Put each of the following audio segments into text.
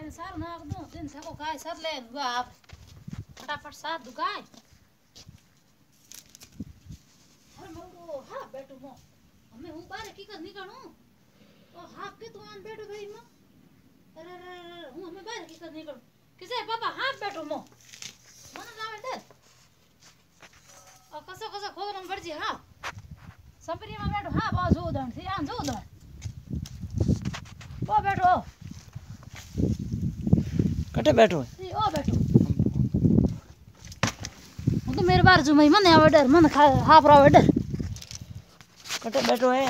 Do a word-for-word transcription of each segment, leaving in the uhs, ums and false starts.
गाय ने सार नाक दूं दिन से को गाय सर ले दुआ आप फटाफट सार दु गाय हर मो हां बैठो मो हमें हूं बारे की कर निकलूं ओ हां के तू आन बैठो भाई मो अरे अरे हूं हमें बारे की कर निकलूं किसे पापा हां बैठो मो मन लावे दे ओ कसो कसो खोरम पड़ जी हां संपरी में बैठो हां बा जो दन थी आन जो दन वो बैठो कटे बैठो है ओ बैठो वो तो मेरे बार जो मैं मन आवे डर मन खा हाफ रावे डर कटे बैठो है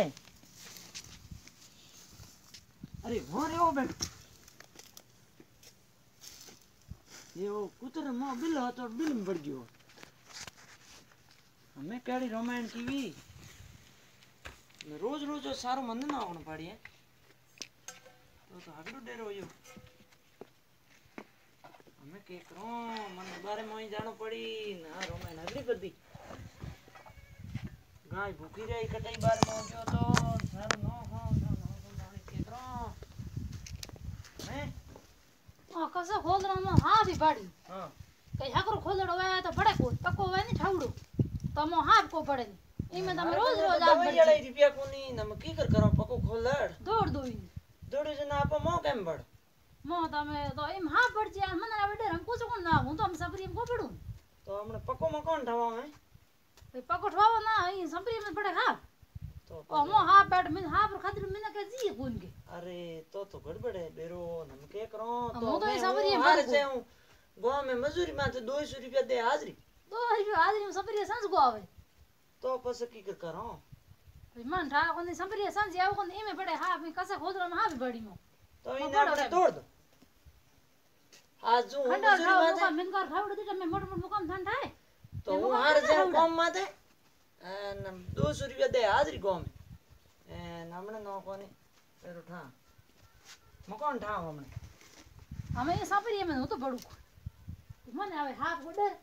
अरे वो रे वो बैठो ये वो कुतर मो बिल हो तो बिल में पड़ गयो हमें केड़ी रामायण की भी रोज रोज सारो मन ना आवन पड़ी है तो तो हगड़ो डेरो यो हमें के करो मन बारे में जानो पड़ी ना रामायण हगड़ी बदी गाय भूखी रही कटाई बार में गयो तो सारो नो खाओ तो नो तो दाने के करो हैं ओ कसो खोल रहा मैं हां भी बाड़ी हां कई हकरो खोलड़ो है तो बड़े को पक्को है नहीं ठाउड़ो तो मो हां को पड़े इमे तमे रोज रोज आप दवाई वाला रुपया कोनी नम की कर करो पक्को खोलड़ दौड़ दो इन दौड़ जना आप मो केम बड़ मो तमे तो इम हां पड़ जा मन आवे डर हम कुछ कोन ना हूं तो हम सबरी को पड़ू तो हमने पक्को में कौन ठावा है भाई पक्को ठवाओ ना ई सबरी में पड़े हां तो ओ मो हां बैठ में हां पर खातिर में के जी कोन के अरे तो तो गड़बड़ है बेरो नम के करो तो तो मैं सबरी हार से हूं गांव में मजदूरी में तो दो सौ रुपया दे हाजरी दो रुपया हाजरी में सबरी सांस को आवे तो पस की कर करो भाई मन ठा कोन सबरी सांस आवे कोन इमे पड़े हां में कसे खोद रहा हां भी बड़ी मो तो इन आपने तोड़ दो आज जो मजदूरी में तो मन कर खावड़ दे मैं मोट मोट काम धन ठाए तो हूं हार से कम माते एन दो सौ रुपया दे हाजरी गांव में एन हमने नो कोनी पेरो ठा मकान ठा हमने हमें ये सबरी में तो बड़ू मन आवे हाथ को डर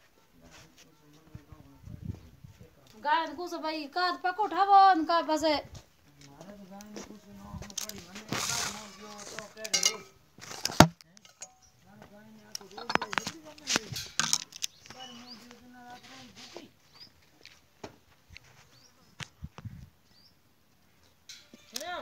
गाय को सब भाई का पको उठावो उनका बस मारे तो गाय में कुछ ना हो पड़ी मैंने बात मोड़ गयो तो कह दे रोज गाय ने आ तो रोज रोज जल्दी करने गई पर मोड़ गयो जना रात में भूखी सुनो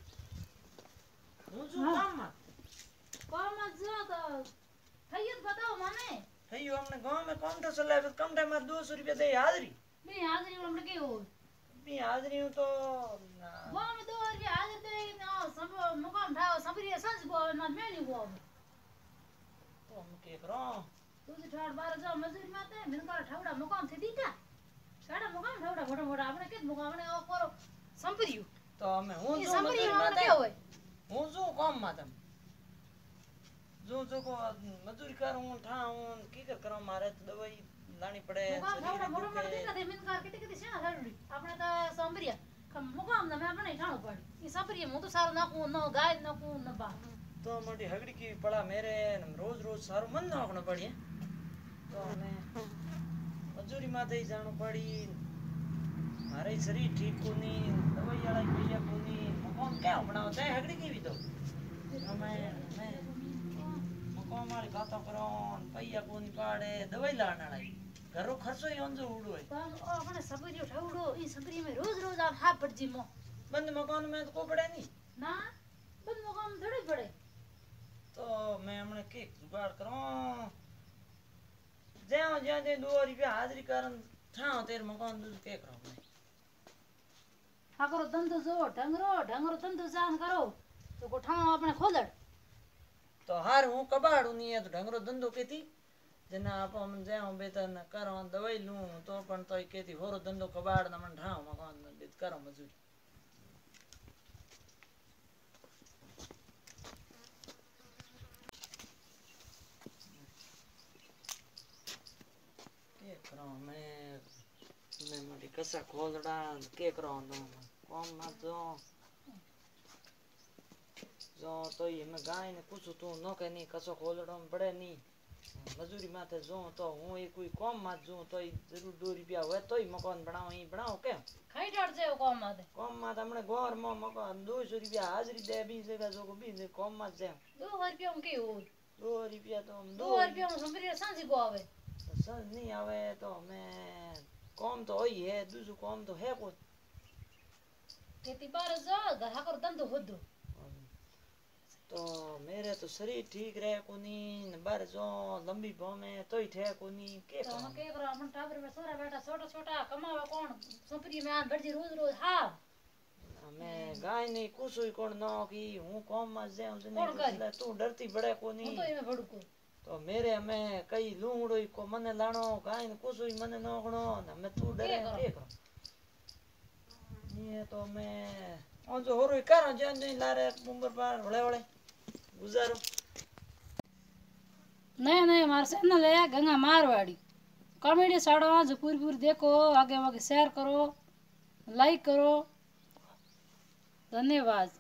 हूं जो काम मत काम मत जो तो भैया बताओ माने भैया हमने गांव में कम तो चला है कम टाइम में दो सौ रुपया दे हाजरी मैं हाजरी में हमने के हो भी हाजरी हूं तो गांव में दो रुपया हाजरी दे ना सब मुकाम ठाओ सबरी सांस को ना मैं नहीं को तो हम के करो तू से ठाड़ बार जा मजदूरी माते मिन कर ठाउड़ा मुकाम थे दीटा साडा मुकाम ठाउड़ा मोटा मोटा आपने के मुकाम ने ओ करो संपरियो तो हमें हूं जो संपरी मजदूरी में माते के होए हूं जो काम मातम जो जो को मजदूरी करूं ठाऊं की कर करो मारे तो दवाई लानी पड़े मुकाम ठाउड़ा मोटा मोटा दीटा थे मिन कर किते किते सेना ठाड़ी आपने तो संपरिया कम मुकाम ना मैं अपने ठाणो पड़ी ई संपरिया मु तो सारो ना को न गाय न को न बा तो मोटी हगड़ी की पड़ा मेरे रोज रोज सारो मन ना रखना पड़ी है तो हमें मजदूरी माते ही जानो पड़ी मारे शरीर ठीक कोनी दवाई वाला भैया कोनी मकान क्या बनावते है हगड़ी की भी तो हमें मैं मकान वाली बात करो भैया कोनी पाड़े दवाई लाना लाई घरो खर्चो ही ओंजो उड़ो है तो ओ अपने सबरी ठाउड़ो ई सबरी में रोज रोज आप हाथ पड़ जी मो बंद मकान में तो को पड़े नहीं ना बंद मुकाम थोड़ी पड़े तो मैं हमने के जुगाड़ करो जाओ जाओ दे दो रुपया हाजरी करन ठाओ तेरे मकान दूध के करो मैं हाकरो धंधो जो ढंगरो ढंगरो धंधो जान करो तो को ठाओ अपने खोलड़ तो हार हूं कबाड़ू नहीं है तो ढंगरो धंधो केती जना आप हम जाओ बेतन करो दवाई लूं तो पण तो केती होरो धंधो कबाड़ न मन ठाओ मकान बेत करो मजूरी के करो मैं मैं मोटी कसा खोलड़ा के करो नो कम मत जो जो तो ये मैं गाय ने कुछ तो नो के नहीं कसो खोलड़ो में पड़े नहीं मजूरी माथे जो तो हूं ये कोई कम मत जो तो जरूर दो रुपया हुए तो ही मकान बनाओ ही बनाओ के खाई डाल जे कम माते कम मत हमने गोर में मकान दो सौ रुपया हाजरी दे बीस जगह जो को बीस कम मत जे दो रुपया में के हो दो रुपया तो हम दो दो रुपया में संपरी सांझी को आवे संज नहीं आवे तो हमें काम तो होई है दूसरो काम तो है कुछ खेती बार जो घर हाकर धंधो होदो तो मेरे तो शरीर ठीक रहे कोनी न बार जो लंबी बामे तो ही थे कोनी के तो हम काम के करा मन टाबर में सोरा बेटा छोटा छोटा कमावा कौन संपरी में आन भरजी रोज रोज हाँ हमें गाय नहीं कुछ हुई कौन ना की हूँ काम में जे उसे कौन करे? नहीं तू डरती बड़े कोनी हम तो इमे भड़को तो मेरे हमें कई लूंगड़ो को मने लाणो गाय ने कुछ हुई मने नोखणो न मैं तू डरे के करो? के करो ये तो मैं और जो हो रही करा जो नहीं ला रहे उम्र पार होले होले गुजारो नए नए हमारे चैनल है गंगा मारवाड़ी कॉमेडी साड़ो जो पूरी पूरी देखो आगे आगे शेयर करो लाइक करो धन्यवाद।